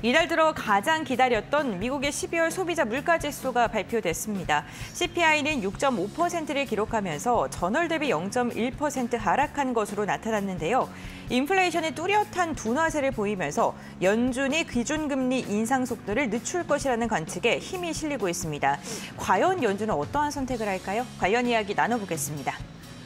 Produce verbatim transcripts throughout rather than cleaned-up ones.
이달 들어 가장 기다렸던 미국의 십이월 소비자 물가지수가 발표됐습니다. 씨피아이는 육 점 오 퍼센트를 기록하면서 전월 대비 영 점 일 퍼센트 하락한 것으로 나타났는데요. 인플레이션의 뚜렷한 둔화세를 보이면서 연준이 기준금리 인상 속도를 늦출 것이라는 관측에 힘이 실리고 있습니다. 과연 연준은 어떠한 선택을 할까요? 관련 이야기 나눠보겠습니다.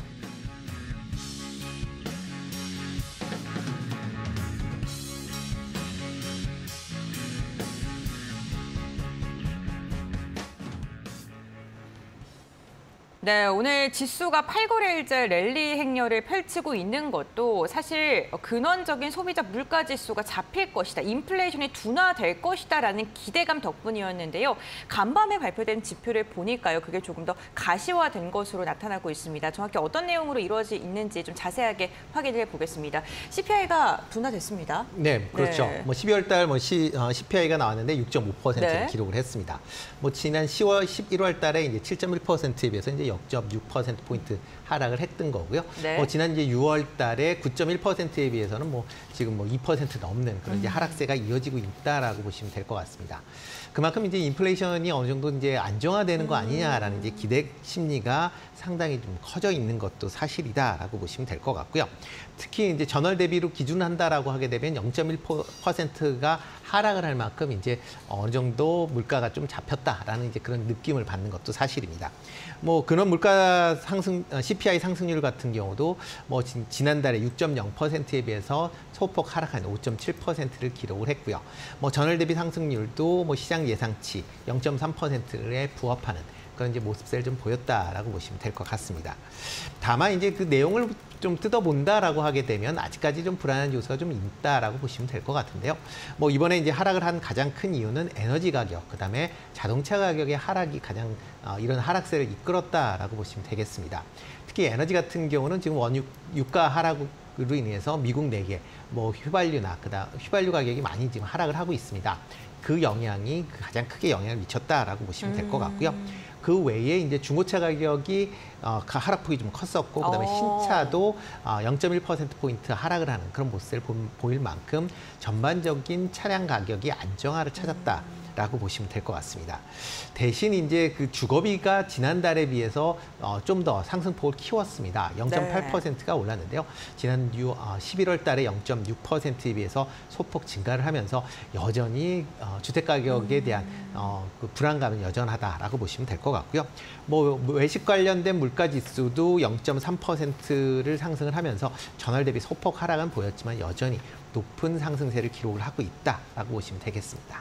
네, 오늘 지수가 팔 거래일째 랠리 행렬을 펼치고 있는 것도 사실 근원적인 소비자 물가 지수가 잡힐 것이다, 인플레이션이 둔화될 것이다라는 기대감 덕분이었는데요. 간밤에 발표된 지표를 보니까요, 그게 조금 더 가시화된 것으로 나타나고 있습니다. 정확히 어떤 내용으로 이루어져 있는지 좀 자세하게 확인해 보겠습니다. 씨피아이가 둔화됐습니다. 네, 그렇죠. 네. 뭐 십이월 달 뭐 씨피아이가 나왔는데 육 점 오 퍼센트를 네. 기록을 했습니다. 뭐 지난 시월, 십일월 달에 이제 칠 점 일 퍼센트에 비해서 이제 영 점 육 퍼센트 포인트 하락을 했던 거고요. 네. 뭐 지난 이제 유월 달에 구 점 일 퍼센트에 비해서는 뭐 지금 뭐 이 퍼센트 넘는 그런 이제 하락세가 이어지고 있다라고 보시면 될 것 같습니다. 그만큼 이제 인플레이션이 어느 정도 이제 안정화되는 거 아니냐라는 이제 기대 심리가 상당히 좀 커져 있는 것도 사실이다라고 보시면 될 것 같고요. 특히 이제 전월 대비로 기준한다라고 하게 되면 영 점 일 퍼센트가 하락을 할 만큼 이제 어느 정도 물가가 좀 잡혔다라는 이제 그런 느낌을 받는 것도 사실입니다. 뭐 근원 물가 상승 씨피아이 상승률 같은 경우도 뭐 지난달에 육 점 영 퍼센트에 비해서 소폭 하락한 오 점 칠 퍼센트를 기록을 했고요. 뭐 전월 대비 상승률도 뭐 시장 예상치 영 점 삼 퍼센트에 부합하는 그런 이제 모습을 좀 보였다라고 보시면 될 것 같습니다. 다만 이제 그 내용을 좀 뜯어본다라고 하게 되면 아직까지 좀 불안한 요소가 좀 있다라고 보시면 될 것 같은데요. 뭐 이번에 이제 하락을 한 가장 큰 이유는 에너지 가격, 그다음에 자동차 가격의 하락이 가장 어, 이런 하락세를 이끌었다라고 보시면 되겠습니다. 특히 에너지 같은 경우는 지금 원유 유가 하락으로 인해서 미국 내에 뭐 휘발유나 그다음 휘발유 가격이 많이 지금 하락을 하고 있습니다. 그 영향이 가장 크게 영향을 미쳤다라고 보시면 될 것 같고요. 그 외에 이제 중고차 가격이 어, 하락폭이 좀 컸었고, 그다음에 신차도 어, 영 점 일 퍼센트 포인트 하락을 하는 그런 모습을 보, 보일 만큼 전반적인 차량 가격이 안정화를 찾았다. 라고 보시면 될 것 같습니다. 대신 이제 그 주거비가 지난달에 비해서 어, 좀 더 상승폭을 키웠습니다. 영 점 팔 퍼센트가 네. 올랐는데요. 지난 유, 어, 십일월 달에 영 점 육 퍼센트에 비해서 소폭 증가를 하면서 여전히 어, 주택 가격에 대한 어, 그 불안감은 여전하다라고 보시면 될 것 같고요. 뭐 외식 관련된 물가 지수도 영 점 삼 퍼센트를 상승을 하면서 전월 대비 소폭 하락은 보였지만 여전히 높은 상승세를 기록을 하고 있다라고 보시면 되겠습니다.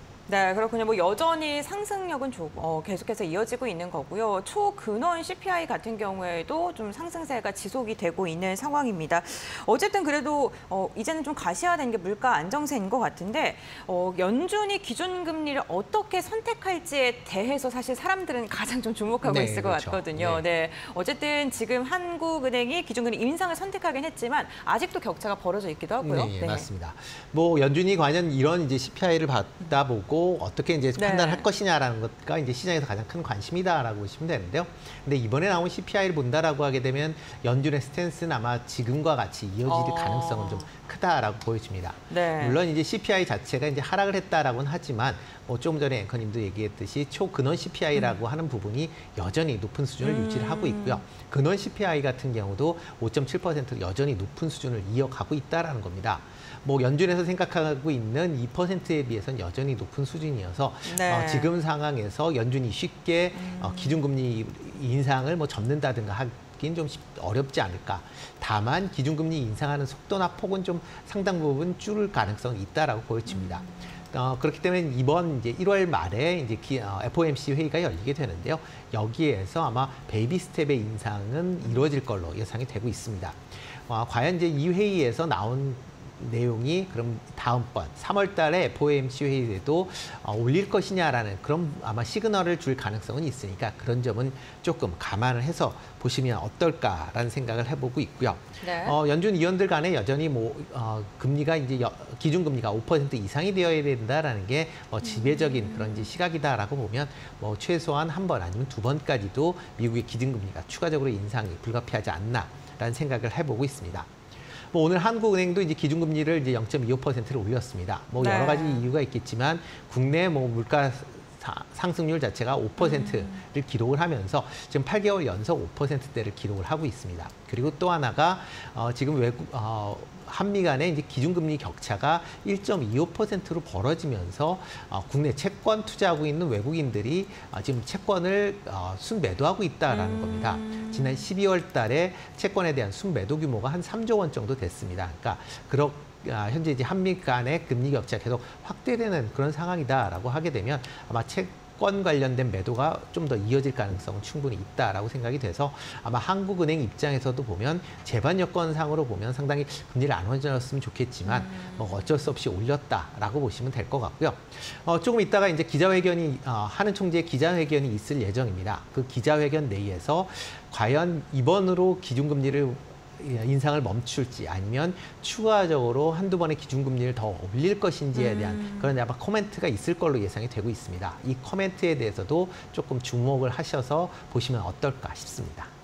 네, 그렇군요. 뭐 여전히 상승력은 조, 어, 계속해서 이어지고 있는 거고요. 초근원 씨피아이 같은 경우에도 좀 상승세가 지속이 되고 있는 상황입니다. 어쨌든 그래도 어, 이제는 좀 가시화된 게 물가 안정세인 것 같은데 어, 연준이 기준금리를 어떻게 선택할지에 대해서 사실 사람들은 가장 좀 주목하고 네, 있을 그렇죠. 것 같거든요. 네. 네, 어쨌든 지금 한국은행이 기준금리 인상을 선택하긴 했지만 아직도 격차가 벌어져 있기도 하고요. 네, 네. 맞습니다. 뭐 연준이 과연 이런 이제 씨피아이를 받아보고 어떻게 이제 네. 판단할 것이냐라는 것가 이제 시장에서 가장 큰 관심이다라고 보시면 되는데요. 근데 이번에 나온 씨피아이를 본다라고 하게 되면 연준의 스탠스는 아마 지금과 같이 이어질 어... 가능성은 좀 크다라고 보여집니다. 네. 물론 이제 씨피아이 자체가 이제 하락을 했다라고는 하지만 뭐 좀 전에 앵커님도 얘기했듯이 초근원 씨피아이라고 음. 하는 부분이 여전히 높은 수준을 음. 유지를 하고 있고요. 근원 씨피아이 같은 경우도 오 점 칠 퍼센트 여전히 높은 수준을 이어가고 있다라는 겁니다. 뭐 연준에서 생각하고 있는 이 퍼센트에 비해서는 여전히 높은 수준이어서 네. 어, 지금 상황에서 연준이 쉽게 음. 어, 기준금리 인상을 뭐 접는다든가 하긴 좀 어렵지 않을까. 다만 기준금리 인상하는 속도나 폭은 좀 상당 부분 줄을 가능성이 있다라고 보여집니다. 음. 어, 그렇기 때문에 이번 이제 일월 말에 이제 기, 어, 에프오엠씨 회의가 열리게 되는데요. 여기에서 아마 베이비 스텝의 인상은 이루어질 걸로 예상이 되고 있습니다. 어, 과연 이제 이 회의에서 나온 내용이 그럼 다음번 삼월 달에 에프오엠씨 회의에도 어, 올릴 것이냐라는 그런 아마 시그널을 줄 가능성은 있으니까 그런 점은 조금 감안을 해서 보시면 어떨까라는 생각을 해보고 있고요. 네. 어, 연준 위원들 간에 여전히 뭐 어, 금리가 이제 여, 기준금리가 오 퍼센트 이상이 되어야 된다라는 게 뭐 지배적인 그런 이제 시각이다라고 보면 뭐 최소한 한 번 아니면 두 번까지도 미국의 기준금리가 추가적으로 인상이 불가피하지 않나라는 생각을 해보고 있습니다. 뭐 오늘 한국은행도 이제 기준금리를 이제 영 점 이오 퍼센트를 올렸습니다. 뭐 여러 네. 가지 이유가 있겠지만 국내 뭐 물가 상승률 자체가 오 퍼센트를 음. 기록을 하면서 지금 팔 개월 연속 오 퍼센트대를 기록을 하고 있습니다. 그리고 또 하나가 어, 지금 외국 어, 한미 간의 이제 기준금리 격차가 일 점 이오 퍼센트로 벌어지면서 어, 국내 채권 투자하고 있는 외국인들이 어, 지금 채권을 어, 순매도하고 있다라는 음. 겁니다. 지난 십이월 달에 채권에 대한 순매도 규모가 한 삼조 원 정도 됐습니다. 그러니까 그렇 아, 현재 이제 한미 간의 금리 격차가 계속 확대되는 그런 상황이다라고 하게 되면 아마 채권 관련된 매도가 좀 더 이어질 가능성은 충분히 있다라고 생각이 돼서 아마 한국은행 입장에서도 보면 제반 여건상으로 보면 상당히 금리를 안 올렸으면 좋겠지만 음. 뭐 어쩔 수 없이 올렸다라고 보시면 될 것 같고요. 어, 조금 있다가 이제 기자회견이 어, 하는 총재의 기자회견이 있을 예정입니다. 그 기자회견 내에서 과연 이번으로 기준금리를 인상을 멈출지 아니면 추가적으로 한두 번의 기준금리를 더 올릴 것인지에 대한 음. 그런 아마 코멘트가 있을 걸로 예상이 되고 있습니다. 이 코멘트에 대해서도 조금 주목을 하셔서 보시면 어떨까 싶습니다.